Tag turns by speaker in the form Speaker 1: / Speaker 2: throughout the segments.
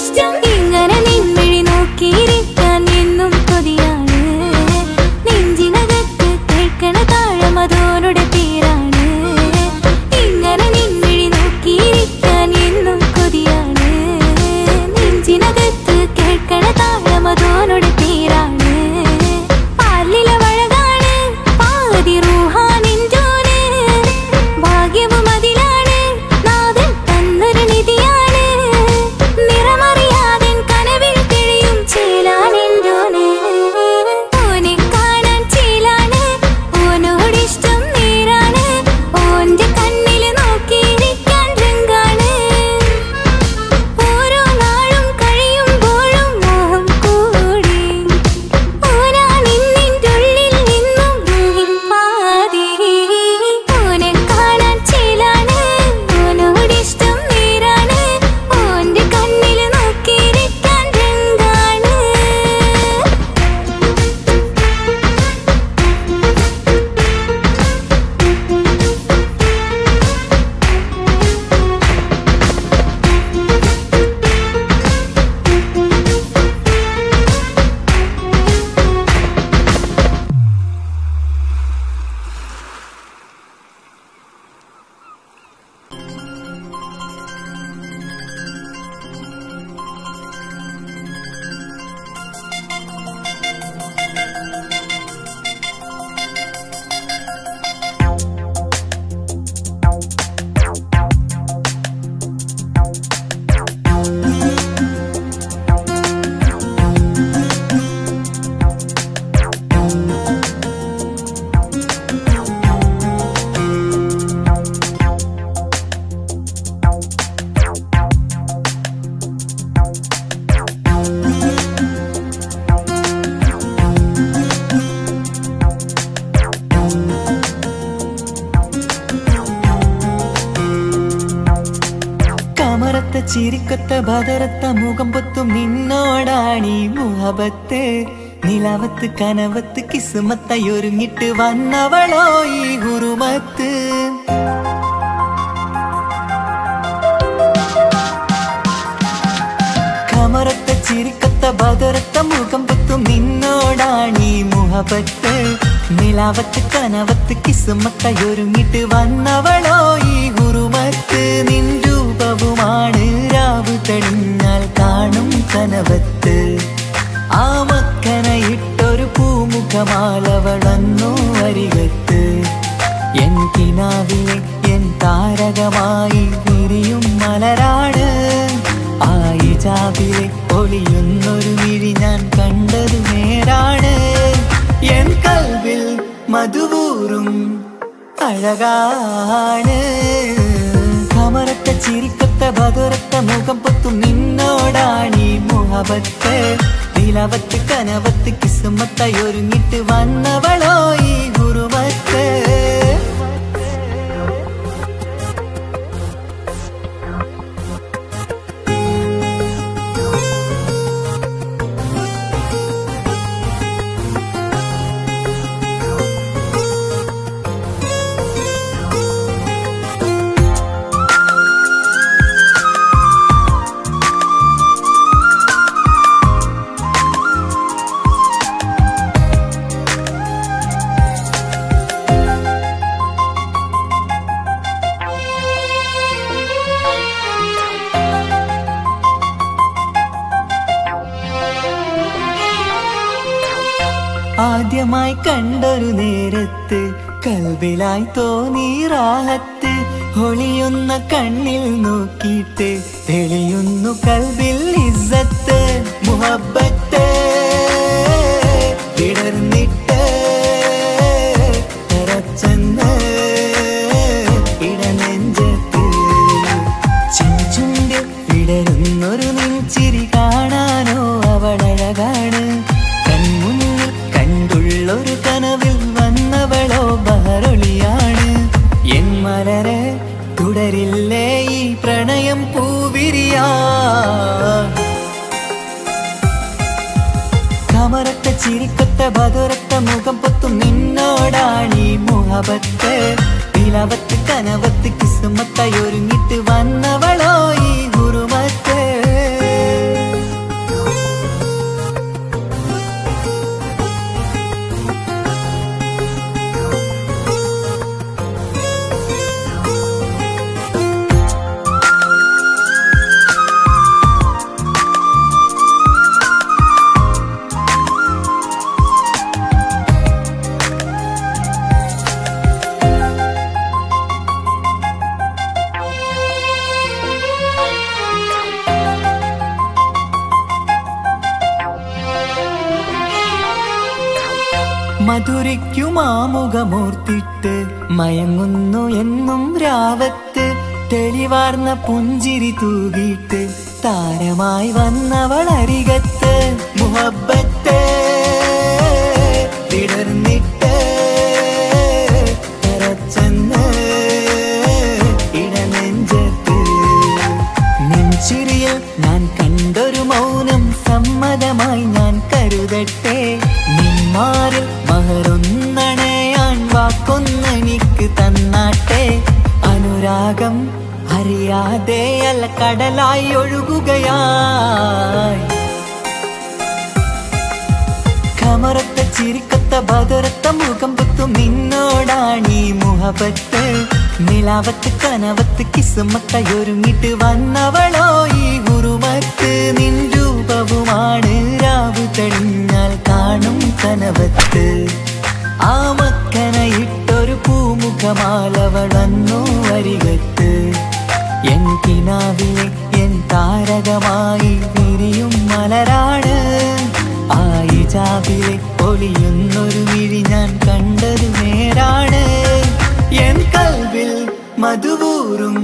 Speaker 1: ചിരിക്കത്ത ബദറത്ത മുഖം പൊത്തും നിന്നോടാണീ മുഹബത്ത് നിലവത്ത് കനവത്ത് കിസ്മത്തായി ഒരുങ്ങിട്ട് വന്നവളോ ഈ ഹുറുമത്ത് കമറത്ത ചിരിക്കത്ത ബദറത്ത മുഖം പൊത്തും നിന്നോടാണീ മുഹബത്ത് നിലവത്ത് കനവത്ത് കിസ്മത്തായി ഒരുങ്ങിട്ട് വന്നവളോ ഈ ഹുറുമത്ത് നിൻ രൂപവുമാണ് രാവ് തെളിഞ്ഞാൽ കാണും കനവത്ത് ആ മക്കനയിട്ടൊരു പൂമുഖമാലവളന്നു അരികത്ത് എൻ കിനാവിലെ എൻ താരകമായി വിരിയും മലരാണ് ആ ഇജാബിലെ ഒളിയുന്നൊരു മിഴി ഞാൻ കണ്ടത് നേരാണ് എൻ കൽവിൽ മധുവൂറും അഴകാണ് കമറത്ത ചിരിക്കത്ത ബദറത്ത മുഖം പൊത്തും നിന്നോടാണീ മുഹബത്ത് നിലവത്ത് കനവത്ത് കിസ്മത്തായി ഒരുങ്ങിട്ട് വന്നവളോ ഈ ഹുറുമത്ത് ആദ്യമായി കണ്ടൊരു നേരത്ത് കൽബിലായി തോന്നി റാഹത്ത് ഒളിയുന്ന കണ്ണിൽ നോക്കിയിട്ട് തെളിയുന്നു കൽബിൽ ഇസ്സത്ത് മുഹബ്ബത്ത് വിടർന്നിട്ട് തറച്ചെന്ന് ഇടനെഞ്ചത്ത് ചെഞ്ചുണ്ട് വിടരുന്നൊരു നെഞ്ചിരി കാണാനോ അവളഴകാണ് ഒരു കനവിൽ വന്നവളോ ബഹറൊളിയാണ് എൻ മലരെ തുടരില്ലേ ഈ പ്രണയം പൂവിരിയാ കമറത്ത ചിരിക്കത്ത ബദറത്ത മുഖം പൊത്തും നിന്നോടാണീ മുഹബത്ത് നിലവത്ത് കനവത്ത് കിസ്മത്തായി ഒരുങ്ങിട്ട് വന്നവളോ ഈ ഹുറുമത്ത് മധുരിക്കുമാമുഖമോർത്തിട്ട് മയങ്ങുന്നു എന്നും രാവത്ത് തെളിവാർന്ന പുഞ്ചിരി തൂകിയിട്ട് താരമായി വന്നവൾ അരികത്ത് മുഹബ്ബത്ത് വിടർന്നിട്ട് തരച്ചെന്ന് ഇടനെഞ്ചത്ത് നെഞ്ചിരിയിൽ ഞാൻ കണ്ടൊരു മൗനം സമ്മതമായി ഞാൻ കരുതട്ടെ നിന്മാരിൽ മഹറൊന്നണയാൻ വാക്കൊന്നെനിക്ക് തന്നാട്ടെ അനുരാഗം അറിയാതെ അല്ല കടലായി ഒഴുകുകയായി കമറത്ത ചിരിക്കത്ത ബദറത്ത മുഖം പുത്തും നിന്നോടാണീ മുഹബത്ത് നിലാവത്ത് കനവത്ത് കിസ്മത്തായൊരുങ്ങിട്ട് വന്നവളോ ഈ ഗുരുമത്ത് നിൻ രൂപവുമാണ് രാവു തെളിഞ്ഞാൽ കാണും കനവത്ത് ആ മക്കനയിട്ടൊരു പൂമുഖമാലവൾ വന്നു അരികത്ത് എൻ കിനാവിലെ എൻ താരകമായി വിരിയും മലരാണ് ആ ഇജാബിലെ ഒളിയുന്നൊരു വിഴി ഞാൻ കണ്ടത് നേരാണ് എൻ കൽവിൽ മധുവൂറും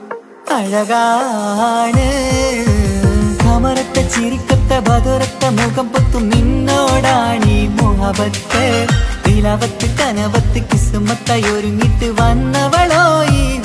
Speaker 1: അഴകാണ് കമറത്ത ചിരിക്കത്ത ബദറത്ത മുഖം പൊത്തും നിന്നോടാണീ മുഹബത്ത് നിലാവത്ത് കനവത്ത് കിസ്മത്തായൊരുങ്ങിട്ട് വന്നവളോ ഈ